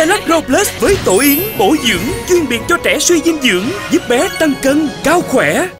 Relax Grow Plus với tổ yến bổ dưỡng chuyên biệt cho trẻ suy dinh dưỡng, giúp bé tăng cân, cao khỏe.